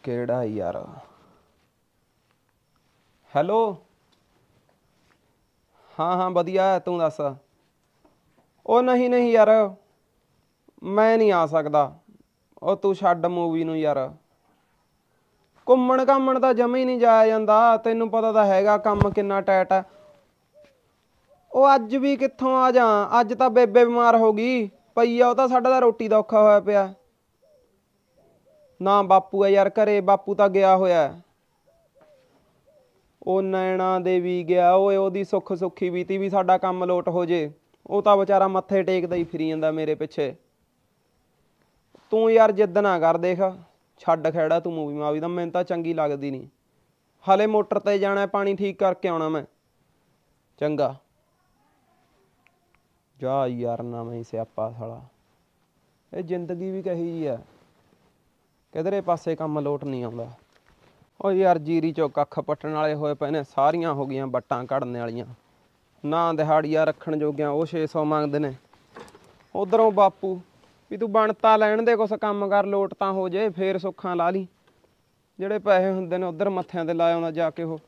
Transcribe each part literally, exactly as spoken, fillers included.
ਕਿਹੜਾ ਯਾਰ। ਹੈਲੋ। ਹਾਂ ਹਾਂ ਵਧੀਆ, ਤੂੰ ਦੱਸ। ਉਹ ਨਹੀਂ ਨਹੀਂ ਯਾਰ, ਮੈਂ ਨਹੀਂ ਆ ਸਕਦਾ। ਉਹ ਤੂੰ ਛੱਡ ਮੂਵੀ ਨੂੰ ਯਾਰ। ਘੁੰਮਣ ਘਾਮਣ ਤਾਂ ਜਮਾ ਹੀ ਨਹੀਂ ਜਾਇਆ ਜਾਂਦਾ, ਤੈਨੂੰ ਪਤਾ ਤਾਂ ਹੈਗਾ ਕੰਮ ਕਿੰਨਾ ਟਾਈਟ ਹੈ। ਉਹ ਅੱਜ ਵੀ ਕਿੱਥੋਂ ਆ ਜਾ, ਅੱਜ ਤਾਂ ਬੇਬੇ ਬਿਮਾਰ ਹੋ ਗਈ ਪਈ ਆ, ਉਹ ਤਾਂ ਸਾਡਾ ਤਾਂ ਰੋਟੀ ਦਾ ਔਖਾ ਹੋਇਆ ਪਿਆ। ਨਾ ਬਾਪੂ ਆ ਯਾਰ ਘਰੇ, ਬਾਪੂ ਤਾਂ ਗਿਆ ਹੋਇਆ। ਉਹ ਨੈਣਾ ਦੇਵੀ ਗਿਆ ਓਏ, ਉਹਦੀ ਸੁੱਖ ਸੁੱਖੀ ਬੀਤੀ ਵੀ ਸਾਡਾ ਕੰਮ ਲੋਟ ਹੋ ਜੇ। ਉਹ ਤਾਂ ਵਿਚਾਰਾ ਮੱਥੇ ਟੇਕਦਾ ਹੀ ਫਿਰੀ ਜਾਂਦਾ ਮੇਰੇ ਪਿੱਛੇ। ਤੂੰ ਯਾਰ ਜਿੱਦ ਨਾ ਕਰ, ਦੇਖ ਛੱਡ ਖਹਿੜਾ ਤੂੰ ਮੂਵੀ ਮਾਵੀ ਦਾ, ਮੈਨੂੰ ਤਾਂ ਚੰਗੀ ਲੱਗਦੀ ਨਹੀਂ। ਹਾਲੇ ਮੋਟਰ ਤੇ ਜਾਣਾ, ਪਾਣੀ ਠੀਕ ਕਰਕੇ ਆਉਣਾ ਮੈਂ। ਚੰਗਾ ਜਾ ਯਾਰ, ਨਵਾਂ ਹੀ ਸਿਆਪਾ ਸਾਲਾ। ਇਹ ਜ਼ਿੰਦਗੀ ਵੀ ਕਹੀ ਜਿਹੀ ਆ, ਕਿਧਰੇ ਪਾਸੇ ਕੰਮ ਲੋਟ ਨਹੀਂ ਆਉਂਦਾ। ਉਹ ਯਾਰ ਜੀਰੀ ਚੋਂ ਕੱਖ ਪੱਟਣ ਵਾਲੇ ਹੋਏ ਪਏ ਨੇ, ਸਾਰੀਆਂ ਹੋ ਗਈਆਂ ਵੱਟਾਂ ਕੱਢਣ ਵਾਲੀਆਂ। ਨਾ ਦਿਹਾੜੀਆ ਰੱਖਣ ਜੋਗਿਆਂ ਉਹ ਛੇ ਸੌ ਮੰਗਦੇ ਨੇ। ਉੱਧਰੋਂ ਬਾਪੂ ਵੀ ਤੂੰ ਬਣਤਾ ਲੈਣ ਦੇ, ਕੁਛ ਕੰਮ ਕਰ ਲੋਟ ਤਾਂ ਹੋ ਜੇ, ਫੇਰ ਸੁੱਖਾਂ ਲਾ ਲਈ। ਜਿਹੜੇ ਪੈਸੇ ਹੁੰਦੇ ਨੇ ਉੱਧਰ ਮੱਥਿਆਂ ਤੇ ਲਾ ਆਉਂਦਾ ਜਾ ਕੇ। ਉਹ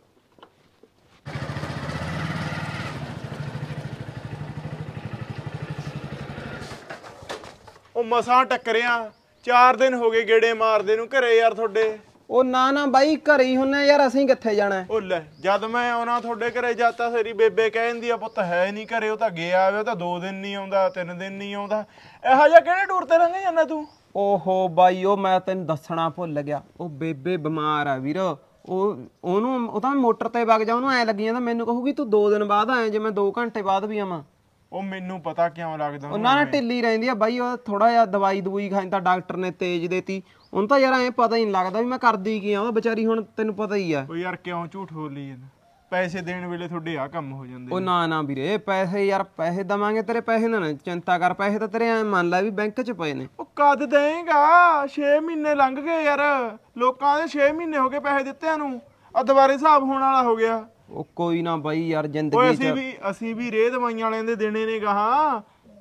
ਉਹ ਮਸਾਂ ਟੱਕਰਿਆ, ਚਾਰ ਦਿਨ ਹੋ ਗਏ ਗੇੜੇ ਮਾਰਦੇ ਨੂੰ ਘਰੇ ਯਾਰ ਤੁਹਾਡੇ। ਉਹ ਨਾ ਨਾ ਬਾਈ, ਘਰੇ ਹੀ ਹੁੰਨੇ ਯਾਰ, ਅਸੀਂ ਕਿੱਥੇ ਜਾਣਾ। ਉਹ ਲੈ, ਜਦ ਮੈਂ ਆਉਣਾ ਤੁਹਾਡੇ ਘਰੇ ਜਾਤਾ ਤੇਰੀ ਬੇਬੇ ਕਹਿ ਦਿੰਦੀ ਆ ਪੁੱਤ ਹੈ ਨਹੀਂ ਘਰੇ, ਉਹ ਤਾਂ ਗਿਆ ਵੇ, ਉਹ ਤਾਂ ਦੋ ਦਿਨ ਨਹੀਂ ਆਉਂਦਾ, ਤਿੰਨ ਦਿਨ ਨਹੀਂ ਆਉਂਦਾ। ਇਹੋ ਜਿਹਾ ਕਿਹੜੇ ਟੂਰ ਤੇ ਲੰਘ ਜਾਂਦਾ ਤੂੰ? ਓਹੋ ਬਾਈ, ਉਹ ਮੈਂ ਤੈਨੂੰ ਦੱਸਣਾ ਭੁੱਲ ਗਿਆ, ਉਹ ਬੇਬੇ ਬਿਮਾਰ ਆ ਵੀਰ। ਉਹ ਉਹਨੂੰ ਉਹ ਤਾਂ ਮੋਟਰ ਤੇ ਵਗ ਜਾ, ਉਹਨੂੰ ਐਂ ਲੱਗੀ ਜਾਂਦਾ ਮੈਨੂੰ ਕਹੂਗੀ ਤੂੰ ਦੋ ਦਿਨ ਬਾਅਦ ਆਏ, ਜੇ ਮੈਂ ਦੋ ਘੰਟੇ ਬਾਅਦ ਵੀ ਆਵਾਂ। ਉਹ ਮੈਨੂੰ ਪਤਾ ਕਿਉਂ ਲੱਗਦਾ ਉਹਨਾਂ ਨੇ ਢਿੱਲੀ ਰਹਿੰਦੀ ਆ ਬਾਈ, ਉਹ ਥੋੜਾ ਜਿਹਾ ਦਵਾਈ ਦਵੂਈ ਖਾਈ ਤਾਂ ਡਾਕਟਰ ਨੇ ਤੇਜ਼ ਦੇਤੀ ਉਹਨੂੰ। ਤਾਂ ਯਾਰ ਐਂ ਪਤਾ ਹੀ ਨਹੀਂ ਲੱਗਦਾ ਵੀ ਮੈਂ ਕਰਦੀ ਕੀ ਆ, ਉਹ ਵਿਚਾਰੀ ਹੁਣ ਤੈਨੂੰ ਪਤਾ ਹੀ ਆ। ਉਹ ਯਾਰ ਕਿਉਂ ਝੂਠ ਬੋਲੀ ਜਾਂਦਾ, ਪੈਸੇ ਦੇਣ ਵੇਲੇ ਤੁਹਾਡੇ ਆ ਕੰਮ ਹੋ ਜਾਂਦੇ। ਉਹ ਨਾ ਨਾ ਵੀਰੇ, ਪੈਸੇ ਯਾਰ ਪੈਸੇ ਦਵਾਂਗੇ ਤੇਰੇ, ਪੈਸੇ ਨਾ ਚਿੰਤਾ ਕਰ, ਪੈਸੇ ਤਾਂ ਤੇਰੇ ਐਂ ਮੰਨ ਲੈ ਵੀ ਬੈਂਕ 'ਚ ਪਏ ਨੇ। ਉਹ ਕਦ ਦੇਂਗਾ? ਛੇ ਮਹੀਨੇ ਲੰਘ ਗਏ ਯਾਰ, ਲੋਕਾਂ ਦੇ ਛੇ ਮਹੀਨੇ ਹੋ ਗਏ ਪੈਸੇ ਦਿੱਤਿਆਂ ਨੂੰ, ਆ ਦੁਬਾਰੇ ਹਿਸਾਬ ਹੋਣ ਵਾਲਾ ਹੋ ਗਿਆ। ਉਹ ਕੋਈ ਨਾ ਬਾਈ ਯਾਰ, ਜ਼ਿੰਦਗੀ ਓਏ ਅਸੀਂ ਵੀ ਅਸੀਂ ਵੀ ਰੇਹ ਦਵਾਈਆਂ ਵਾਲਿਆਂ ਦੇ ਦੇਣੇ ਨੇ ਗਾਹਾਂ।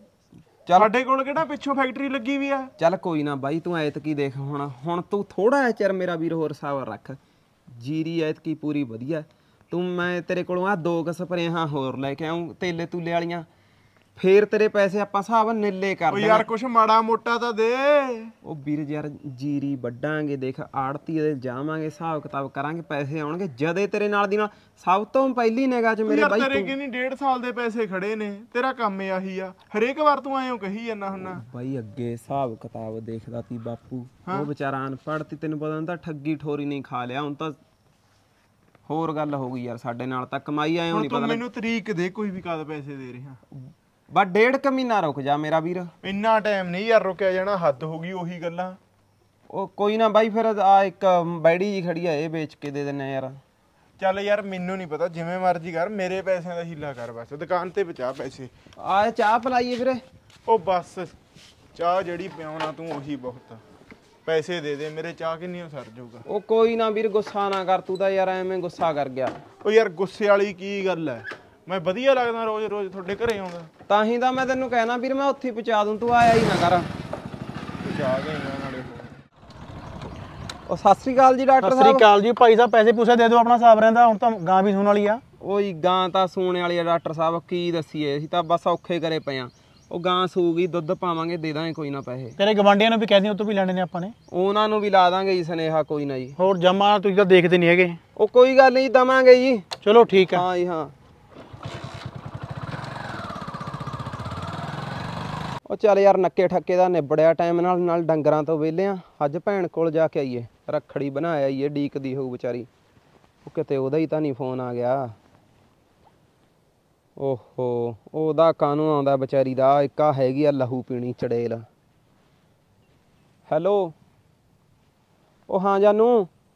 ਸਾਡੇ ਕੋਲ ਕਿਹੜਾ ਪਿੱਛੋਂ ਫੈਕਟਰੀ ਲੱਗੀ ਵੀ ਆ। ਚੱਲ ਕੋਈ ਨਾ ਬਾਈ, ਤੂੰ ਐਤਕੀ ਦੇਖ ਹੁਣ ਹੁਣ ਤੂੰ ਥੋੜਾ ਜਿਹਾ ਚਿਰ ਮੇਰਾ ਵੀਰ ਹੋਰ ਸਾਵਰ ਰੱਖ। ਜੀਰੀ ਐਤਕੀ ਪੂਰੀ ਵਧੀਆ। ਤੂੰ ਮੈਂ ਤੇਰੇ ਕੋਲੋਂ ਆ ਦੋ ਕੁ ਸਪਰੇਹਾਂ ਹੋਰ ਲੈ ਕੇ ਆਊਂ ਤੇਲੇ ਤੂਲੇ ਵਾਲੀਆਂ, ਫੇਰ ਤੇਰੇ ਪੈਸੇ ਆਪਾਂ ਹਿਸਾਬ ਨੀਲੇ ਕਰ ਦਾਂਗੇ। ਯਾਰ ਕੁਛ ਮਾੜਾ ਮੋਟਾ ਤਾਂ ਦੇ। ਉਹ ਵੀਰ ਯਾਰ ਜੀਰੀ ਵੱਢਾਂਗੇ, ਦੇਖ ਆੜਤੀ ਦੇ ਜਾਵਾਂਗੇ, ਹਿਸਾਬ ਕਿਤਾਬ ਕਰਾਂਗੇ, ਪੈਸੇ ਆਉਣਗੇ ਜਦੇ ਤੇਰੇ ਨਾਲ ਦੀ ਨਾਲ। ਸਭ ਤੋਂ ਪਹਿਲੀ ਨਿਗਾਹ 'ਚ ਮੇਰੇ ਬਾਈ ਤੇਰੇ ਕਿੰਨੀ ਡੇਢ ਸਾਲ ਦੇ ਪੈਸੇ ਖੜੇ ਨੇ, ਤੇਰਾ ਕੰਮ ਆਹੀ ਆ, ਹਰੇਕ ਵਾਰ ਤੂੰ ਐਂ ਕਹੀ ਜਾਂਦਾ ਹੁੰਨਾ। ਬਾਈ ਅੱਗੇ ਹਿਸਾਬ ਕਿਤਾਬ ਦੇਖਦਾ ਤੀ ਬਾਪੂ, ਉਹ ਵਿਚਾਰਾ ਅਨਪੜ੍ਹ ਤੀ, ਤੈਨੂੰ ਪਤਾ ਹੁੰਦਾ ਠੱਗੀ ਠੋਰੀ ਨਹੀਂ ਖਾ ਲਿਆ। ਹੁਣ ਤਾਂ ਹੋਰ ਗੱਲ ਹੋ ਗਈ ਯਾਰ, ਸਾਡੇ ਨਾਲ ਤਾਂ ਕਮਾਈ ਆਏ ਨਹੀਂ ਪਤਾ। ਮੈਨੂੰ ਤਰੀਕ ਦੇ ਕੋਈ ਵੀ ਕਦ ਪੈਸੇ ਦੇ ਰਿਹਾ। ਬਸ ਡੇਢ ਕੁ ਮਹੀਨਾ ਰੁਕ ਜਾ ਮੇਰਾ ਵੀਰ। ਇੰਨਾ ਟਾਈਮ ਨਹੀਂ ਯਾਰ ਰੁਕਿਆ ਜਾਣਾ, ਹੱਦ ਹੋ ਗਈ ਉਹੀ ਗੱਲਾਂ। ਉਹ ਕੋਈ ਨਾ ਬਾਈ, ਫਿਰ ਆ ਇੱਕ ਬੈੜੀ ਜੀ ਖੜੀ ਆ, ਇਹ ਵੇਚ ਕੇ ਦੇ ਦਿੰਨੇ ਯਾਰ। ਚੱਲ ਯਾਰ ਮੈਨੂੰ ਨਹੀਂ ਪਤਾ, ਜਿਵੇਂ ਮਰਜ਼ੀ ਕਰ, ਮੇਰੇ ਪੈਸਿਆਂ ਦਾ ਹੀਲਾ ਕਰ ਬਸ, ਦੁਕਾਨ ਤੇ ਬਚਾ ਪੈਸੇ। ਆ ਚਾਹ ਪਿਲਾਈਏ ਵੀਰੇ। ਉਹ ਬਸ ਚਾਹ ਜਿਹੜੀ ਪਿਆਉਣਾ ਤੂੰ ਉਹੀ ਬਹੁਤ, ਪੈਸੇ ਦੇ ਦੇ ਮੇਰੇ, ਚਾਹ ਕਿੰਨੀ ਸਰ ਜਾਊਗਾ। ਉਹ ਕੋਈ ਨਾ ਵੀਰ, ਗੁੱਸਾ ਨਾ ਕਰ, ਤੂੰ ਤਾਂ ਯਾਰ ਐਵੇਂ ਗੁੱਸਾ ਕਰ ਗਿਆ। ਉਹ ਯਾਰ ਗੁੱਸੇ ਵਾਲੀ ਕੀ ਗੱਲ ਐ, ਮੈਂ ਵਧੀਆ ਲੱਗਦਾ ਰੋਜ਼ ਰੋਜ਼ ਤੁਹਾਡੇ ਘਰੇ ਆਉਂਦਾ। ਤਾਂ ਹੀ ਤਾਂ ਮੈਂ ਤੈਨੂੰ ਕਹਿਣਾ ਵੀਰ, ਮੈਂ ਉੱਥੇ ਪਹੁੰਚਾ ਦੂੰ, ਤੂੰ ਆਇਆ ਹੀ ਨਾ ਕਰ। ਪਹੁੰਚਾ ਦੇਣਾ ਨਾਲੇ। ਉਹ ਸਤਿ ਸ੍ਰੀ ਅਕਾਲ ਜੀ ਡਾਕਟਰ ਸਾਹਿਬ। ਸਤਿ ਸ੍ਰੀ ਅਕਾਲ ਜੀ ਭਾਈ ਸਾਹਿਬ, ਪੈਸੇ ਪੂਸੇ ਦੇ ਦਿਓ, ਆਪਣਾ ਹਿਸਾਬ ਰਹਿੰਦਾ। ਹੁਣ ਤਾਂ ਗਾਂ ਵੀ ਸੂਣ ਵਾਲੀ ਆ। ਓਏ ਗਾਂ ਤਾਂ ਸੂਣੇ ਵਾਲੀ ਆ ਡਾਕਟਰ ਸਾਹਿਬ, ਕੀ ਦੱਸੀਏ, ਅਸੀਂ ਤਾਂ ਬਸ ਔਖੇ ਕਰੇ ਪਏ ਆ। ਉਹ ਗਾਂ ਸੂਗੀ, ਦੁੱਧ ਪਾਵਾਂਗੇ, ਦੇ ਦਾਂਗੇ ਕੋਈ ਨਾ ਪੈਸੇ। ਤੇਰੇ ਗਵਾਂਢੀਆਂ ਨੂੰ ਵੀ ਕਹਿ ਦੀ, ਉਹ ਤੋਂ ਵੀ ਲੈਣੇ ਨੇ ਆਪਾਂ ਨੇ। ਉਹਨਾਂ ਨੂੰ ਵੀ ਲਾ ਦਾਂਗੇ ਜੀ ਸੁਨੇਹਾ, ਕੋਈ ਨਾ ਜੀ। ਹੋਰ ਜਮਾ ਤੁਸੀਂ ਤਾਂ ਦੇਖਦੇ ਨਹੀਂ ਹੈਗੇ। ਉਹ ਕੋਈ ਗੱਲ ਨਹੀਂ, ਦਵਾਂਗੇ ਜੀ। ਚਲੋ ਠੀਕ ਆ। ਹਾਂ ਜੀ ਹਾਂ। ਉਹ ਚੱਲ ਯਾਰ ਨੱਕੇ ਠੱਕੇ ਦਾ ਨਿਬੜਿਆ ਟਾਈਮ ਨਾਲ, ਨਾਲ ਡੰਗਰਾਂ ਤੋਂ ਵਿਹਲੇ ਆ। ਅੱਜ ਭੈਣ ਕੋਲ ਜਾ ਕੇ ਆਈਏ, ਰੱਖੜੀ ਬਣਾ ਆਈਏ, ਡੀਕਦੀ ਹੋਊ ਵਿਚਾਰੀ। ਉਹ ਕਿਤੇ ਉਹਦਾ ਹੀ ਤਾਂ ਨਹੀਂ ਫੋਨ ਆ ਗਿਆ। ਓਹੋ, ਉਹਦਾ ਕਾਹਨੂੰ ਆਉਂਦਾ ਵਿਚਾਰੀ ਦਾ, ਇੱਕ ਆ ਹੈਗੀ ਆ ਲਹੂ ਪੀਣੀ ਚੜੇਲ। ਹੈਲੋ। ਉਹ ਹਾਂ ਜਾਨੂ।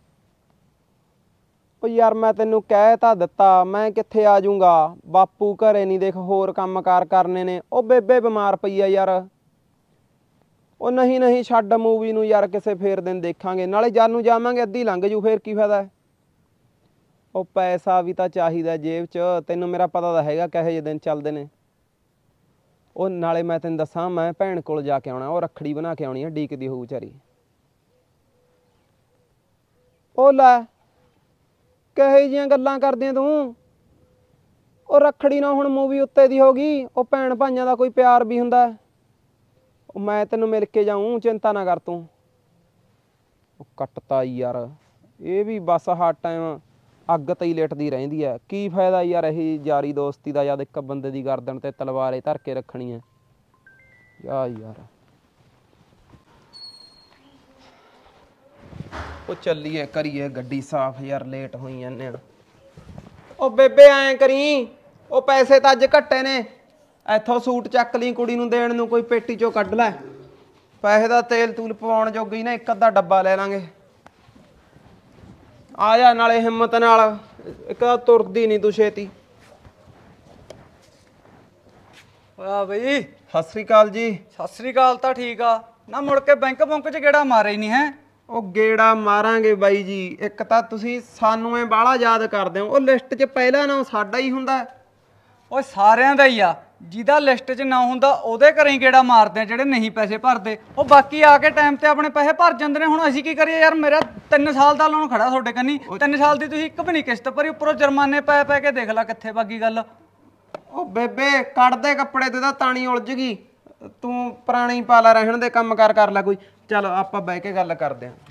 ਉਹ ਯਾਰ ਮੈਂ ਤੈਨੂੰ ਕਹਿ ਤਾਂ ਦਿੱਤਾ, ਮੈਂ ਕਿੱਥੇ ਆ ਜਾਊਂਗਾ, ਬਾਪੂ ਘਰੇ ਨਹੀਂ, ਦੇਖ ਹੋਰ ਕੰਮ ਕਾਰ ਕਰਨੇ ਨੇ। ਉਹ ਬੇਬੇ ਬਿਮਾਰ ਪਈ ਆ ਯਾਰ। ਉਹ ਨਹੀਂ ਨਹੀਂ ਛੱਡ ਮੂਵੀ ਨੂੰ ਯਾਰ, ਕਿਸੇ ਫੇਰ ਦਿਨ ਦੇਖਾਂਗੇ, ਨਾਲੇ ਜਾਨੂ ਜਾਵਾਂਗੇ, ਅੱਧੀ ਲੰਘ ਜੂ, ਫੇਰ ਕੀ ਫਾਇਦਾ। ਉਹ ਪੈਸਾ ਵੀ ਤਾਂ ਚਾਹੀਦਾ ਜੇਬ 'ਚ, ਤੈਨੂੰ ਮੇਰਾ ਪਤਾ ਤਾਂ ਹੈਗਾ ਕਿਹੋ ਜਿਹੇ ਦਿਨ ਚੱਲਦੇ ਨੇ। ਉਹ ਨਾਲੇ ਮੈਂ ਤੈਨੂੰ ਦੱਸਾਂ, ਮੈਂ ਭੈਣ ਕੋਲ ਜਾ ਕੇ ਆਉਣਾ, ਉਹ ਰੱਖੜੀ ਬਣਾ ਕੇ ਆਉਣੀ ਆ, ਡੀਕਦੀ ਹੋਊ ਵਿਚਾਰੀ। ਉਹ ਲੈ ਕਹੇ ਜੀਆਂ ਗੱਲਾਂ ਕਰਦੀਆਂ ਤੂੰ। ਉਹ ਰੱਖੜੀ ਨਾ ਹੁਣ ਮੂਵੀ ਉੱਤੇ ਦੀ ਹੋ ਗਈ। ਉਹ ਭੈਣ ਭਾਈਆਂ ਦਾ ਕੋਈ ਪਿਆਰ ਵੀ ਹੁੰਦਾ। ਉਹ ਮੈਂ ਤੈਨੂੰ ਮਿਲ ਕੇ ਜਾਊਂ, ਚਿੰਤਾ ਨਾ ਕਰ ਤੂੰ। ਉਹ ਕੱਟਤਾ ਯਾਰ, ਇਹ ਵੀ ਬਸ ਹਰ ਟਾਈਮ ਅੱਗ ਤੇ ਹੀ ਲਿਟਦੀ ਰਹਿੰਦੀ ਹੈ। ਕੀ ਫਾਇਦਾ ਯਾਰ ਇਹ ਯਾਰੀ ਦੋਸਤੀ ਦਾ ਜਦ ਇੱਕ ਬੰਦੇ ਦੀ ਗਰਦਨ ਤੇ ਤਲਵਾਰੇ ਧਰ ਕੇ ਰੱਖਣੀ ਹੈ। ਯਾ ਯਾਰ ਉਹ ਚੱਲੀਏ ਕਰੀਏ ਗੱਡੀ ਸਾਫ਼ ਯਾਰ, ਲੇਟ ਹੋਈ ਜਾਂਦੇ ਆ। ਉਹ ਬੇਬੇ ਐਂ ਕਰੀ, ਉਹ ਪੈਸੇ ਤਾਂ ਅੱਜ ਘੱਟੇ ਨੇ, ਇੱਥੋਂ ਸੂਟ ਚੱਕ ਲਈ ਕੁੜੀ ਨੂੰ ਦੇਣ ਨੂੰ, ਕੋਈ ਪੇਟੀ ਚੋਂ ਕੱਢ ਲੈ ਪੈਸੇ ਦਾ। ਤੇਲ ਤੂਲ ਪਵਾਉਣ ਜੋਗੀ ਨਾ ਇੱਕ ਅੱਧਾ ਡੱਬਾ ਲੈ ਲਾਂਗੇ। ਆ ਜਾ ਨਾਲੇ ਹਿੰਮਤ ਨਾਲ, ਇੱਕ ਤਾਂ ਤੁਰਦੀ ਨਹੀਂ ਤੂੰ ਛੇਤੀ। ਆ ਬਈ ਸਤਿ ਸ੍ਰੀ ਅਕਾਲ ਜੀ। ਸਤਿ ਸ੍ਰੀ ਅਕਾਲ ਤਾਂ ਠੀਕ ਆ ਨਾ, ਮੁੜ ਕੇ ਬੈਂਕ ਬੁੰਕ ਚ ਗੇੜਾ ਮਾਰੇ ਹੀ ਨਹੀਂ ਹੈ। ਉਹ ਗੇੜਾ ਮਾਰਾਂਗੇ ਬਾਈ ਜੀ, ਇੱਕ ਤਾਂ ਤੁਸੀਂ ਸਾਨੂੰ ਇਹ ਬਾਹਲਾ ਯਾਦ ਕਰਦੇ ਹੋ। ਉਹ ਲਿਸਟ 'ਚ ਪਹਿਲਾ ਨਾਂ ਸਾਡਾ ਹੀ ਹੁੰਦਾ। ਓਏ ਸਾਰਿਆਂ ਦਾ ਹੀ ਆ, ਜਿਹਦਾ ਲਿਸਟ 'ਚ ਨਾ ਹੁੰਦਾ ਉਹਦੇ ਘਰੇ ਹੀ ਗੇੜਾ ਮਾਰਦੇ ਆ ਜਿਹੜੇ ਨਹੀਂ ਪੈਸੇ ਭਰਦੇ। ਉਹ ਬਾਕੀ ਆ ਕੇ ਟਾਈਮ ਤੇ ਆਪਣੇ ਪੈਸੇ ਭਰ ਜਾਂਦੇ ਨੇ। ਹੁਣ ਅਸੀਂ ਕੀ ਕਰੀਏ ਯਾਰ, ਮੇਰਾ ਤਿੰਨ ਸਾਲ ਦਾ ਲੋਨ ਖੜਾ ਤੁਹਾਡੇ ਕੰਨੀ, ਤਿੰਨ ਸਾਲ ਦੀ ਤੁਸੀਂ ਇੱਕ ਵੀ ਨਹੀਂ ਕਿਸ਼ਤ ਭਰੀ, ਉੱਪਰੋਂ ਜੁਰਮਾਨੇ ਪੈ ਪੈ ਕੇ ਦੇਖ ਲੈ ਕਿੱਥੇ ਬਾਗੀ ਗੱਲ। ਉਹ ਬੇਬੇ ਕੱਢਦੇ ਕੱਪੜੇ ਤੇ ਤਾਂ ਤਾਣੀ ਉਲਝ ਗਈ, ਤੂੰ ਪੁਰਾਣੀ ਪਾ ਲੈ, ਰਹਿਣ ਦੇ ਕੰਮ ਕਾਰ ਕਰ ਲੈ ਕੋਈ। ਚਲ ਆਪਾਂ ਬਹਿ ਕੇ ਗੱਲ ਕਰਦੇ ਆਂ।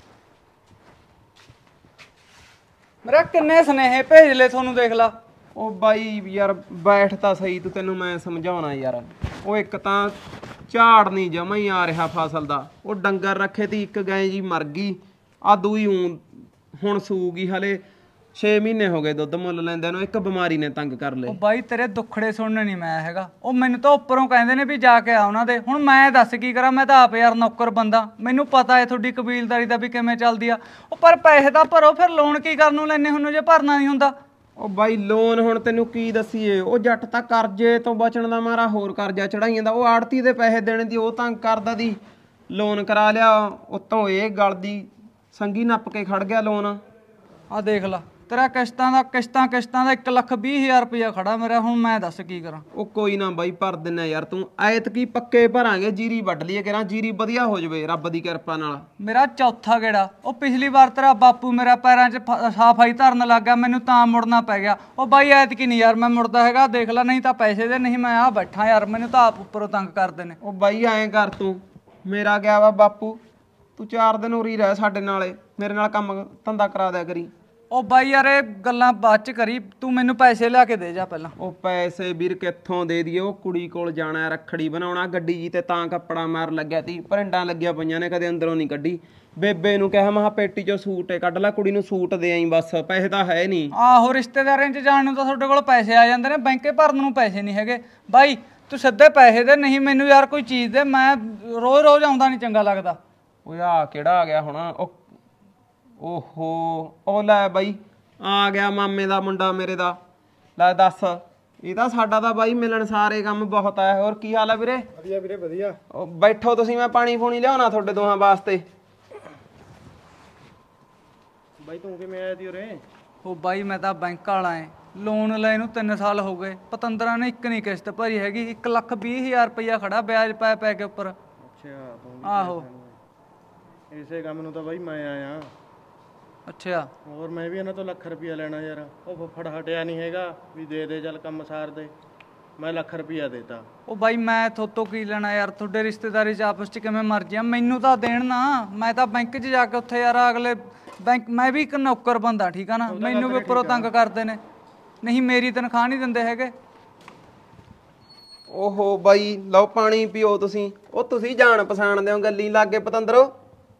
ਮੇਰਾ ਕਿੰਨੇ ਸੁਨੇਹੇ ਭੇਜ ਲਏ ਤੁਹਾਨੂੰ, ਦੇਖ ਲਾ। ਉਹ ਬਾਈ ਯਾਰ ਬੈਠ ਤਾਂ ਸਹੀ ਤੂੰ, ਤੈਨੂੰ ਮੈਂ ਸਮਝਾਉਣਾ ਯਾਰ। ਉਹ ਇੱਕ ਤਾਂ ਝਾੜ ਨਹੀਂ ਜਮਾ ਹੀ ਆ ਰਿਹਾ ਫਸਲ ਦਾ। ਉਹ ਡੰਗਰ ਰੱਖੇ ਤੀ, ਇੱਕ ਗਾਂ ਜੀ ਮਰ ਗਈ, ਆ ਦੂਈ ਹੁਣ ਸੂਗੀ। ਹਲੇ ਛੇ ਮਹੀਨੇ ਹੋ ਗਏ ਦੁੱਧ ਮੁੱਲ ਲੈਂਦੇ ਨੂੰ, ਇੱਕ ਬਿਮਾਰੀ ਨੇ ਤੰਗ ਕਰ ਲਏ। ਉਹ ਬਾਈ ਤੇਰੇ ਦੁੱਖੜੇ ਸੁਣਨੇ ਨਹੀਂ ਮੈਂ ਹੈਗਾ। ਉਹ ਮੈਨੂੰ ਤਾਂ ਉੱਪਰੋਂ ਕਹਿੰਦੇ ਨੇ ਵੀ ਜਾ ਕੇ ਆ ਉਹਨਾਂ ਦੇ। ਹੁਣ ਮੈਂ ਦੱਸ ਕੀ ਕਰਾਂ, ਮੈਂ ਤਾਂ ਆਪ ਯਾਰ ਨੌਕਰ ਬੰਦਾ, ਮੈਨੂੰ ਪਤਾ ਹੈ ਤੁਹਾਡੀ ਕਬੀਲਦਾਰੀ ਦਾ ਵੀ ਕਿਵੇਂ ਚੱਲਦੀ ਆ। ਉਹ ਪਰ ਪੈਸੇ ਤਾਂ ਭਰੋ, ਫਿਰ ਲੋਨ ਕੀ ਕਰਨ ਨੂੰ ਲੈਣੇ ਹੁੰਦੇ ਜੇ ਭਰਨਾ ਨਹੀਂ ਹੁੰਦਾ। ਉਹ ਬਾਈ ਲੋਨ ਹੁਣ ਤੈਨੂੰ ਕੀ ਦੱਸੀਏ, ਉਹ ਜੱਟ ਤਾਂ ਕਰਜ਼ੇ ਤੋਂ ਬਚਣ ਦਾ ਮਾਰਾ ਹੋਰ ਕਰਜ਼ਾ ਚੜਾਈ ਜਾਂਦਾ। ਉਹ ਆੜਤੀ ਦੇ ਪੈਸੇ ਦੇਣੇ ਦੀ ਉਹ ਤੰਗ ਕਰਦਾ ਦੀ, ਲੋਨ ਕਰਾ ਲਿਆ, ਉੱਤੋਂ ਇਹ ਗਲਦੀ ਸੰਗੀ ਨੱਪ ਕੇ ਖੜ ਗਿਆ ਲੋਨ। ਆ ਦੇਖ ਲਾ ਤੇਰਾ ਕਿਸ਼ਤਾਂ ਦਾ ਕਿਸ਼ਤਾਂ ਕਿਸ਼ਤਾਂ ਦਾ ਇੱਕ ਲੱਖ ਵੀਹ ਹਜ਼ਾਰ ਰੁਪਇਆ ਖੜਾ ਮੇਰਾ। ਹੁਣ ਮੈਂ ਦੱਸ ਕੀ ਕਰਾਂ। ਉਹ ਕੋਈ ਨਾ ਬਾਈ ਭਰ ਦਿੰਨਾ ਯਾਰ, ਤੂੰ ਐਤਕੀ ਪੱਕੇ ਭਰਾਂਗੇ। ਜੀਰੀ ਵੱਢ ਲਈਏ ਕਿਰਾਂ, ਜੀਰੀ ਵਧੀਆ ਹੋ ਜਾਵੇ ਰੱਬ ਦੀ ਕਿਰਪਾ ਨਾਲ। ਮੇਰਾ ਚੌਥਾ ਗੇੜਾ। ਉਹ ਪਿਛਲੀ ਵਾਰ ਤੇਰਾ ਬਾਪੂ ਮੇਰਾ ਪੈਰਾਂ 'ਚ ਸਾਫਾਈ ਧਰਨ ਲੱਗ ਗਿਆ, ਮੈਨੂੰ ਤਾਂ ਮੁੜਨਾ ਪੈ ਗਿਆ। ਉਹ ਬਾਈ ਐਤਕੀ ਨਹੀਂ ਯਾਰ ਮੈਂ ਮੁੜਦਾ ਹੈਗਾ, ਦੇਖ ਲੈ, ਨਹੀਂ ਤਾਂ ਪੈਸੇ ਦੇ, ਨਹੀਂ ਮੈਂ ਆ ਬੈਠਾ ਯਾਰ, ਮੈਨੂੰ ਤਾਂ ਆਪ ਉੱਪਰੋਂ ਤੰਗ ਕਰਦੇ ਨੇ। ਉਹ ਬਾਈ ਐਂ ਕਰ, ਤੂੰ ਮੇਰਾ ਗਿਆ ਵਾ ਬਾਪੂ, ਤੂੰ ਚਾਰ ਦਿਨ ਉਰੀ ਰਹਿ ਸਾਡੇ ਨਾਲੇ, ਮੇਰੇ ਨਾਲ ਕੰਮ ਧੰਦਾ ਕਰਾ ਦਿਆ ਕਰੀ। ਉਹ ਬਾਈ ਯਾਰ ਇਹ ਗੱਲਾਂ ਬਾਅਦ ਚ ਕਰੀ, ਤੂੰ ਮੈਨੂੰ ਪੈਸੇ ਲਿਆ ਕੇ ਦੇ ਜਾ ਪਹਿਲਾਂ। ਉਹ ਪੈਸੇ ਵੀਰ ਕਿੱਥੋਂ ਦੇ ਦਈਏ, ਉਹ ਕੁੜੀ ਕੋਲ ਜਾਣਾ, ਰੱਖੜੀ ਬਣਾਉਣਾ, ਗੱਡੀ ਜੀ ਤੇ ਤਾਂ ਕੱਪੜਾ ਮਾਰ ਲੱਗਿਆ ਤੀ, ਭਰਿੰਡਾਂ ਲੱਗੀਆਂ ਪਈਆਂ ਨੇ, ਕਦੇ ਅੰਦਰੋਂ ਨਹੀਂ ਕੱਢੀ। ਬੇਬੇ ਨੂੰ ਕਿਹਾ ਮੈਂ ਪੇਟੀ ਚੋਂ ਸੂਟ ਕੱਢ ਲੈ, ਕੁੜੀ ਨੂੰ ਸੂਟ ਦੇ ਆਈ, ਬਸ ਪੈਸੇ ਤਾਂ ਹੈ ਨਹੀਂ। ਆਹੋ ਰਿਸ਼ਤੇਦਾਰਾਂ 'ਚ ਜਾਣ ਨੂੰ ਤਾਂ ਤੁਹਾਡੇ ਕੋਲ ਪੈਸੇ ਆ ਜਾਂਦੇ ਨੇ, ਬੈਂਕੇ ਭਰਨ ਨੂੰ ਪੈਸੇ ਨਹੀਂ ਹੈਗੇ। ਬਾਈ ਤੂੰ ਸਿੱਧੇ ਪੈਸੇ ਦੇ, ਨਹੀਂ ਮੈਨੂੰ ਯਾਰ ਕੋਈ ਚੀਜ਼ ਦੇ, ਮੈਂ ਰੋਜ਼ ਰੋਜ਼ ਆਉਂਦਾ ਨਹੀਂ ਚੰਗਾ ਲੱਗਦਾ। ਉਹ ਆ ਕਿਹੜਾ ਆ ਗਿਆ ਹੁਣ? ਉਹ ਓਹੋ ਉਹ ਲੈ ਬਾਈ ਆ ਗਿਆ ਮਾਮੇ ਦਾ ਮੁੰਡਾ ਮੇਰੇ ਦਾ। ਲੈ ਦੱਸ, ਇਹ ਤਾਂ ਸਾਡਾ ਤਾਂ ਬਾਈ ਮਿਲਣ ਸਾਰੇ ਕੰਮ ਬਹੁਤ ਆਇਆ। ਹੋਰ ਕੀ ਹਾਲ ਆ ਵੀਰੇ? ਵਧੀਆ ਵੀਰੇ ਵਧੀਆ। ਉਹ ਬੈਠੋ ਤੁਸੀਂ, ਮੈਂ ਪਾਣੀ ਪੂਣੀ ਲਿਆਉਣਾ ਤੁਹਾਡੇ ਦੋਹਾਂ ਵਾਸਤੇ। ਬਾਈ ਤੂੰ ਕਿਵੇਂ ਆਇਆ ਤੀ ਉਰੇ? ਉਹ ਬਾਈ ਮੈਂ ਤਾਂ ਬੈਂਕ ਵਾਲਾ ਐ, ਲੋਨ ਲੈ ਨੂੰ ਤਿੰਨ ਸਾਲ ਹੋ ਗਏ, ਪਤੰਦਰਾਂ ਨੇ ਇੱਕ ਨਹੀਂ ਕਿਸ਼ਤ ਭਰੀ ਹੈਗੀ, ਇੱਕ ਲੱਖ ਵੀਹ ਹਜ਼ਾਰ ਰੁਪਇਆ ਖੜਾ ਵਿਆਜ ਪੈ ਪੈ ਕੇ ਉੱਪਰ। ਅੱਛਾ ਤੂੰ ਆਹੋ ਇਸੇ ਕੰਮ ਨੂੰ ਤਾਂ ਬਾਈ ਮੈਂ ਆਇਆ। ਅੱਛਾ ਹੋਰ ਮੈਂ ਵੀ ਇਹਨਾਂ ਤੋਂ ਲੱਖ ਰੁਪਇਆ ਲੈਣਾ ਯਾਰ। ਉਹ ਫੁੱਫੜ ਹਟਿਆ ਨਹੀਂ ਹੈਗਾ ਵੀ ਦੇ ਦੇ ਚੱਲ ਕੰਮ ਸਾਰ ਦੇ, ਮੈਂ ਲੱਖ ਰੁਪਇਆ ਦੇਤਾ। ਉਹ ਬਾਈ ਮੈਂ ਥੋਤੋਂ ਕੀ ਲੈਣਾ ਯਾਰ, ਤੁਹਾਡੇ ਰਿਸ਼ਤੇਦਾਰੀ 'ਚ ਆਪਸ 'ਚ ਕਿਵੇਂ ਮਰਜ਼ੀ ਆ, ਮੈਨੂੰ ਤਾਂ ਦੇਣ ਨਾ। ਮੈਂ ਤਾਂ ਬੈਂਕ 'ਚ ਜਾ ਕੇ ਉੱਥੇ ਯਾਰ ਅਗਲੇ ਬੈਂਕ, ਮੈਂ ਵੀ ਇੱਕ ਨੌਕਰ ਬੰਦਾ, ਠੀਕ ਆ ਨਾ, ਮੈਨੂੰ ਵੀ ਉੱਪਰੋਂ ਤੰਗ ਕਰਦੇ ਨੇ, ਨਹੀਂ ਮੇਰੀ ਤਨਖਾਹ ਨਹੀਂ ਦਿੰਦੇ ਹੈਗੇ। ਓਹੋ ਬਾਈ ਲਓ ਪਾਣੀ ਪੀਓ ਤੁਸੀਂ। ਉਹ ਤੁਸੀਂ ਜਾਣ ਪਛਾਣਦੇ ਹੋ, ਗੱਲੀ ਲਾਗੇ ਪਤੰਦਰੋ।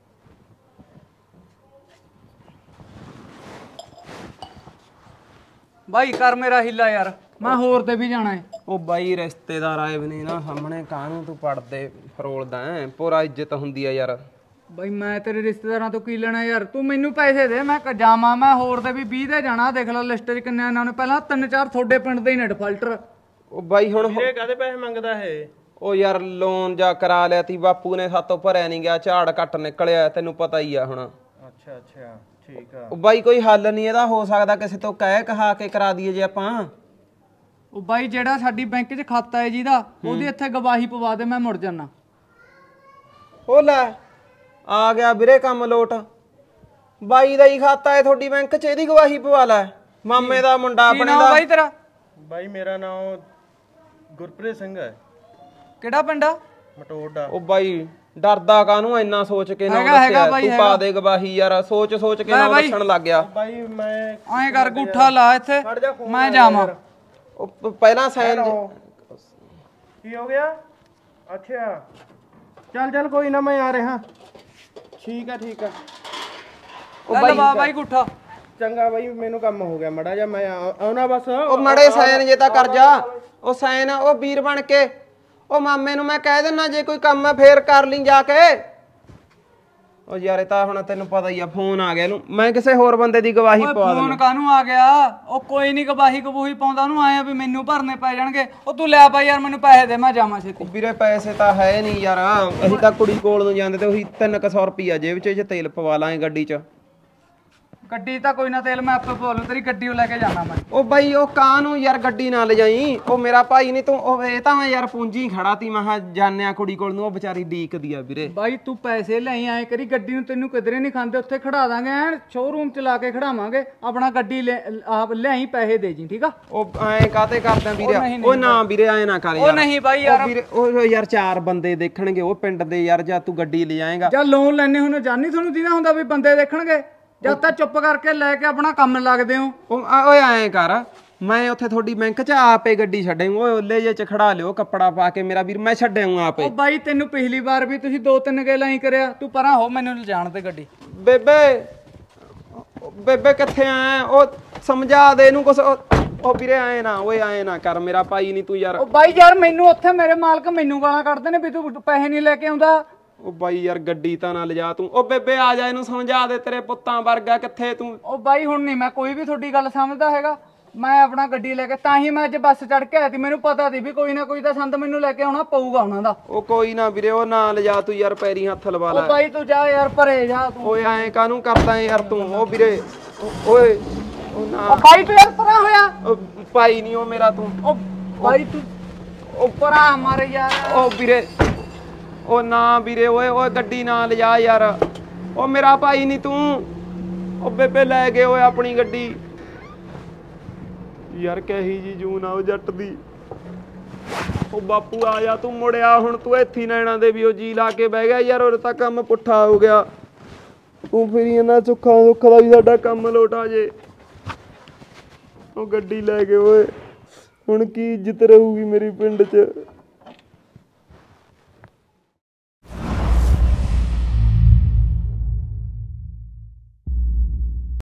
ਬਾਈ ਕਰ ਮੇਰਾ ਹਿੱਲਾ ਯਾਰ, ਮੈਂ ਹੋਰ ਤੇ ਵੀ ਜਾਣਾ ਹੈ। ਉਹ ਬਾਈ ਰਿਸ਼ਤੇਦਾਰ ਆਏ ਵੀ ਨਹੀਂ ਨਾ ਸਾਹਮਣੇ, ਕਾਹਨੂੰ ਤੂੰ ਪੜਦੇ ਫਰੋਲਦਾ ਐ, ਪੂਰਾ ਇੱਜ਼ਤ ਹੁੰਦੀ ਆ ਯਾਰ। ਬਾਈ ਮੈਂ ਤੇਰੇ ਰਿਸ਼ਤੇਦਾਰਾਂ ਤੋਂ ਕੀ ਲੈਣਾ ਯਾਰ, ਤੂੰ ਮੈਨੂੰ ਪੈਸੇ ਦੇ, ਮੈਂ ਜਾਵਾਂ, ਮੈਂ ਹੋਰ ਤੇ ਵੀ ਵੀਹ ਤੇ ਜਾਣਾ। ਦੇਖ ਲੈ ਲਿਸਟ 'ਚ ਕਿੰਨੇ ਇਹਨਾਂ ਨੇ, ਪਹਿਲਾਂ ਤਿੰਨ ਚਾਰ ਤੁਹਾਡੇ ਪਿੰਡ ਦੇ ਹੀ ਨੇ ਡਿਫਾਲਟਰ। ਉਹ ਬਾਈ ਹੁਣ ਵੀਰੇ ਕਾਹਦੇ ਪੈਸੇ ਮੰਗਦਾ ਇਹ? ਉਹ ਯਾਰ ਲੋਨ ਜਾ ਕਰਾ ਲਿਆ ਤੀ ਬਾਪੂ ਨੇ, ਸਾਤੋਂ ਭਰਿਆ ਨਹੀਂ ਗਿਆ, ਝਾੜ ਘੱਟ ਨਿਕਲਿਆ, ਤੈਨੂੰ ਪਤਾ ਹੀ ਆ ਹੁਣ। ਅੱਛਾ ਅੱਛਾ ਠੀਕ ਆ। ਉਹ ਬਾਈ ਕੋਈ ਹੱਲ ਨਹੀਂ ਇਹਦਾ ਹੋ ਸਕਦਾ, ਕਿਸੇ ਤੋਂ ਕਹਿ ਕਹਾ ਕੇ ਕਰਾ ਦਈਏ ਜੇ ਆਪਾਂ। ਉਹ ਬਾਈ ਜਿਹੜਾ ਸਾਡੀ ਬੈਂਕ 'ਚ ਖਾਤਾ ਹੈ ਜਿਹਦਾ, ਉਹਦੀ ਇੱਥੇ ਗਵਾਹੀ ਪਵਾ ਦੇ, ਮੈਂ ਮੁੜ ਜਾਣਾ। ਉਹ ਲੈ ਆ ਗਿਆ ਵੀਰੇ ਕੰਮ ਲੋਟ। ਬਾਈ ਦਾ ਹੀ ਖਾਤਾ ਹੈ ਤੁਹਾਡੀ ਬੈਂਕ 'ਚ, ਇਹਦੀ ਗਵਾਹੀ ਪਵਾ ਲੈ। ਮਾਮੇ ਦਾ ਮੁੰਡਾ ਆਪਣੇ ਨਾਮ ਦਾ। ਬਾਈ ਤੇਰਾ? ਬਾਈ ਮੇਰਾ ਨਾਮ ਗੁਰਪ੍ਰੀਤ ਸਿੰਘ ਹੈ। ਕਿਹੜਾ ਪਿੰਡ ਆ? ਮਟੋੜਾ। ਉਹ ਬਾਈ ਡਰਦਾ ਕਾਹਨੂੰ ਇੰਨਾ ਸੋਚ ਕੇ ਨਾ ਹੈਗਾ- ਹੈਗਾ ਦੱਸਿਆ ਬਾਈ, ਤੂੰ ਪਾ ਦੇ ਗਵਾਹੀ ਯਾਰ, ਸੋਚ ਸੋਚ ਕੇ ਲੈ ਨਾ ਬਾਈ। ਦੱਸਣ ਲੱਗ ਗਿਆ। ਬਾਈ ਮੈਂ ਐਂ ਕਰ ਗੂਠਾ ਲਾ ਇੱਥੇ, ਮੈਂ ਜਾਵਾਂ। ਉਹ ਪ- ਪਹਿਲਾਂ ਸਾਈਨ ਕੀ ਹੋ ਗਿਆ? ਅੱਛਾ ਚੱਲ ਚੱਲ ਕੋਈ ਨਾ, ਮੈਂ ਆ ਰਿਹਾ। ਠੀਕ ਆ ਠੀਕ ਆ। ਲੈ ਲਵਾ ਬਾਈ ਗੂਠਾ। ਚੰਗਾ ਬਾਈ, ਮੈਨੂੰ ਕੰਮ ਹੋ ਗਿਆ ਮੜਾ ਜਾ, ਮੈਂ ਆ- ਆਉਣਾ ਬਸ। ਉਹ ਮੜੇ ਸਾਈਨ ਜੇ ਤਾਂ ਕਰ ਜਾ। ਉਹ ਸਾਈਨ ਉਹ ਵੀਰ ਬਣ ਕੇ ਉਹ ਮਾਮੇ ਨੂੰ ਮੈਂ ਕਹਿ ਦਿੰਨਾ, ਜੇ ਕੋਈ ਕੰਮ ਹੈ ਫੇਰ ਕਰ ਲਈ ਜਾ ਕੇ। ਉਹ ਯਾਰ ਇਹ ਤਾਂ ਹੁਣ ਤੈਨੂੰ ਪਤਾ ਹੀ ਆ, ਫੋਨ ਆ ਗਿਆ ਇਹਨੂੰ, ਮੈਂ ਕਿਸੇ ਹੋਰ ਬੰਦੇ ਦੀ ਗਵਾਹੀ ਓਏ ਪਵਾ ਫੋਨ ਦਿੰਦਾ। ਕਾਹਨੂੰ ਆ ਗਿਆ? ਉਹ ਕੋਈ ਨਹੀਂ ਗਵਾਹੀ ਗਬੂਹੀ ਪਾਉਂਦਾ, ਉਹਨੂੰ ਆਇਆ ਵੀ ਮੈਨੂੰ ਭਰਨੇ ਪੈ ਜਾਣਗੇ। ਉਹ ਤੂੰ ਲੈ ਪਾ ਯਾਰ, ਮੈਨੂੰ ਪੈਸੇ ਦੇ, ਮੈਂ ਜਾਵਾਂ ਛੇਤੀ। ਵੀਰੇ ਪੈਸੇ ਤਾਂ ਹੈ ਨਹੀਂ ਯਾਰ, ਅਸੀਂ ਤਾਂ ਕੁੜੀ ਕੋਲ ਨੂੰ ਜਾਂਦੇ ਤੇ ਉਹੀ ਤਿੰਨ ਕੁ ਸੌ ਰੁਪਈਆ ਜੇਬ 'ਚ ਇਹ 'ਚ ਤੇਲ ਪਵਾ ਲਾਂਗੇ ਗੱਡੀ 'ਚ। ਗੱਡੀ ਤਾਂ ਕੋਈ ਨਾ, ਤੇਲ ਮੈਂ ਆਪੇ ਪਵਾ ਲੂੰ, ਤੇਰੀ ਗੱਡੀ ਉਹ ਲੈ ਕੇ ਜਾਣਾ ਮੈਂ। ਉਹ ਬਾਈ ਉਹ ਕਾਂ ਨੂੰ ਯਾਰ ਗੱਡੀ ਨਾ ਲਿਜਾਈ, ਉਹ ਮੇਰਾ ਭਾਈ ਨਹੀਂ ਤੂੰ, ਉਹ ਇਹ ਤਾਂ ਮੈਂ ਯਾਰ ਪੂੰਜੀ ਖੜਾ ਤੀ, ਮੈਂ ਜਾਣਿਆ ਕੁੜੀ ਕੋਲ ਨੂੰ, ਉਹ ਵਿਚਾਰੀ ਡੀਕਦੀ ਆ ਵੀਰੇ। ਬਾਈ ਤੂੰ ਪੈਸੇ ਲਈ ਆਏ ਕਰੀ, ਗੱਡੀ ਨੂੰ ਤੈਨੂੰ ਕਿਧਰੇ ਨਹੀਂ ਖਾਂਦੇ, ਉੱਥੇ ਖੜਾ ਦਾਂਗੇ, ਐਨ ਸ਼ੋਰੂਮ ਚ ਲਾ ਕੇ ਖੜਾਵਾਂਗੇ ਆਪਣਾ। ਗੱਡੀ ਲੈ ਆਪ ਲਿਆਈ, ਪੈਸੇ ਦੇ ਜੀ, ਠੀਕ ਆ? ਉਹ ਐਂ ਕਾਤੇ ਕਰਦਾ ਵੀਰੇ? ਉਹ ਨਹੀਂ, ਉਹ ਨਾ ਵੀਰੇ ਐਂ ਨਾ ਕਰ ਉਹ ਯਾਰ। ਨਹੀਂ ਬਾਈ ਉਹ ਯਾਰ, ਵੀਰੇ ਉਹ ਯਾਰ ਚਾਰ ਬੰਦੇ ਦੇਖਣਗੇ ਉਹ ਪਿੰਡ ਦੇ ਯਾਰ, ਜਾਂ ਤੂੰ ਗੱਡੀ ਲਿਜਾਏਗਾ। ਜਾਂ ਲੋਨ ਲੈਣੇ ਹੁਣ ਜਾਨੀ ਤੁਹਾਨੂੰ ਦੀਦਾ ਹੁੰਦਾ ਵੀ ਬੰਦੇ ਦੇਖਣਗੇ, ਜਦ ਤਾਂ ਚੁੱਪ ਕਰਕੇ ਲੈ ਕੇ ਆਪਣਾ ਕੰਮ ਲੱਗਦੇ ਹੋ। ਉਹ ਆ- ਓਏ ਐਂ ਕਰ, ਮੈਂ ਉੱਥੇ ਤੁਹਾਡੀ ਬੈਂਕ 'ਚ ਆਪੇ ਗੱਡੀ ਛੱਡਾਂਗਾ, ਓਏ ਓਲੇ ਜੇ 'ਚ ਖੜਾ ਲਿਓ ਕੱਪੜਾ ਪਾ ਕੇ ਮੇਰਾ ਵੀਰ, ਮੈਂ ਛੱਡਾਂਗਾ ਆਪੇ। ਉਹ ਬਾਈ ਤੈਨੂੰ ਪਿਛਲੀ ਵਾਰ ਵੀ ਤੁਸੀਂ ਦੋ ਤਿੰਨ ਗੇਲਾਂ ਹੀ ਕਰਿਆ, ਤੂੰ ਪਰਾਂ ਹੋ, ਮੈਨੂੰ ਲਿਜਾਣ ਤੇ ਗੱਡੀ। ਬੇਬੇ ਉਹ ਬੇਬੇ ਕਿੱਥੇ ਆਇਆ? ਉਹ ਸਮਝਾ ਦੇ ਇਹਨੂੰ ਕੁਛ। ਉਹ ਉਹ ਵੀਰੇ ਐਂ ਨਾ, ਓਏ ਐਂ ਨਾ ਕਰ, ਮੇਰਾ ਭਾਈ ਨਹੀਂ ਤੂੰ ਯਾਰ। ਉਹ ਬਾਈ ਯਾਰ ਮੈਨੂੰ ਉੱਥੇ ਮੇਰੇ ਮਾਲਕ ਮੈਨੂੰ ਗਾਲਾਂ ਕੱਢਦੇ ਨੇ ਵੀ ਤੂੰ ਪੈਸੇ ਨਹੀਂ ਲੈ ਕੇ ਆਉਂਦਾ। ਉਹ ਬਾਈ ਯਾਰ ਗੱਡੀ ਤਾਂ ਨਾ ਲਿਜਾ ਤੂੰ। ਉਹ ਬੇਬੇ ਆ ਜਾ, ਇਹਨੂੰ ਸਮਝਾ ਦੇ, ਤੇਰੇ ਪੁੱਤਾਂ ਵਰਗਾ ਕਿੱਥੇ ਤੂੰ। ਉਹ ਬਾਈ ਹੁਣ ਨਹੀਂ ਮੈਂ ਕੋਈ ਵੀ ਤੁਹਾਡੀ ਗੱਲ ਸਮਝਦਾ ਹੈਗਾ, ਮੈਂ ਆਪਣਾ ਗੱਡੀ ਲੈ ਕੇ, ਤਾਂ ਹੀ ਮੈਂ ਅੱਜ ਬੱਸ ਚੜ ਕੇ ਆਇਆ ਸੀ, ਮੈਨੂੰ ਪਤਾ ਸੀ ਵੀ ਕੋਈ ਨਾ ਕੋਈ ਤਾਂ ਸੰਦ ਮੈਨੂੰ ਲੈ ਕੇ ਆਉਣਾ ਪਊਗਾ ਉਹਨਾਂ ਦਾ। ਉਹ ਕੋਈ ਨਾ ਵੀਰੇ, ਉਹ ਨਾ ਲਿਜਾ ਤੂੰ ਯਾਰ, ਪੈਰੀ ਹੱਥ ਲਵਾ ਲੈ। ਉਹ ਬਾਈ ਤੂੰ ਜਾ ਯਾਰ, ਪਰੇ ਜਾ ਤੂੰ। ਓਏ ਐਂ ਕਾਹਨੂੰ ਕਰਦਾ ਯਾਰ ਤੂੰ? ਉਹ ਵੀਰੇ ਉਹ- ਓਏ ਉਹ ਨਾ, ਉਹ ਬਾਈ ਤੂੰ ਯਾਰ ਪਰਾਂ ਹੋਇਆ। ਉਹ ਭਾਈ ਨਹੀਂ ਉਹ ਮੇਰਾ ਤੂੰ। ਉਹ ਬਾਈ ਤੂੰ ਉਹ ਪਰਾਂ ਮਾਰੇ ਯਾਰ। ਉਹ ਵੀਰੇ ਉਹ ਨਾ ਵੀਰੇ, ਓਏ ਓਏ ਗੱਡੀ ਨਾ ਲਿਜਾ ਯਾਰ, ਉਹ ਮੇਰਾ ਭਾਈ ਨਹੀਂ ਤੂੰ। ਉਹ ਬੇਬੇ ਲੈ ਗਏ ਓਏ ਆਪਣੀ ਗੱਡੀ ਯਾਰ, ਕਹੀ ਜੀ ਜੂਨ ਆ ਉਹ ਜੱਟ ਦੀ। ਉਹ ਬਾਪੂ ਆ ਜਾ, ਤੂੰ ਮੁੜਿਆ ਹੁਣ, ਤੂੰ ਇੱਥੇ ਨੈਣਾ ਦੇ ਵੀ ਉਹ ਜੀ ਲਾ ਕੇ ਬਹਿ ਗਿਆ ਯਾਰ, ਉਹ ਤਾਂ ਕੰਮ ਪੁੱਠਾ ਹੋ ਗਿਆ। ਤੂੰ ਫਿਰ ਇਹਨਾਂ ਸੁੱਖਾਂ ਸੁੱਖ ਦਾ ਵੀ ਸਾਡਾ ਕੰਮ ਲੋਟਾ ਜੇ। ਉਹ ਗੱਡੀ ਲੈ ਗਏ ਓਏ, ਹੁਣ ਕੀ ਇੱਜ਼ਤ ਰਹੂਗੀ ਮੇਰੀ ਪਿੰਡ 'ਚ।